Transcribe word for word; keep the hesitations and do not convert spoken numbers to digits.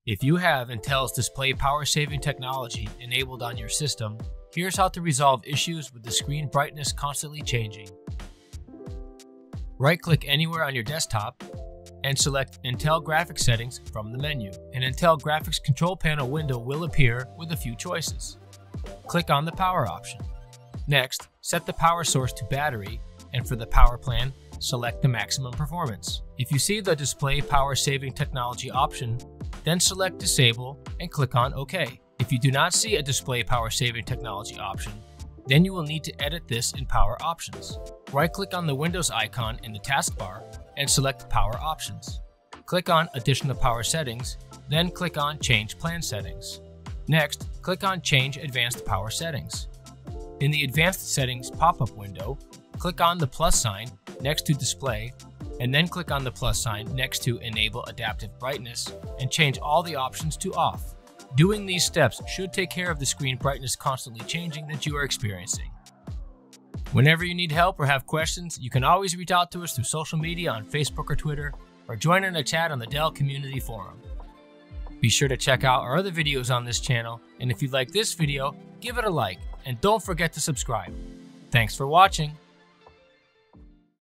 If you have Intel's display power saving technology enabled on your system, here's how to resolve issues with the screen brightness constantly changing. Right-click anywhere on your desktop and select Intel Graphics Settings from the menu. An Intel Graphics Control Panel window will appear with a few choices. Click on the power option. Next, set the power source to battery, and for the power plan, select the maximum performance. If you see the display power saving technology option, then select Disable and click on OK. If you do not see a display power saving technology option, then you will need to edit this in Power Options. Right-click on the Windows icon in the taskbar and select Power Options. Click on Additional Power Settings, then click on Change Plan Settings. Next, click on Change Advanced Power Settings. In the Advanced Settings pop-up window, click on the plus sign next to Display, and then click on the plus sign next to Enable Adaptive Brightness and change all the options to Off. Doing these steps should take care of the screen brightness constantly changing that you are experiencing. Whenever you need help or have questions, you can always reach out to us through social media on Facebook or Twitter, or join in a chat on the Dell Community Forum. Be sure to check out our other videos on this channel, and if you like this video, give it a like, and don't forget to subscribe. Thanks for watching.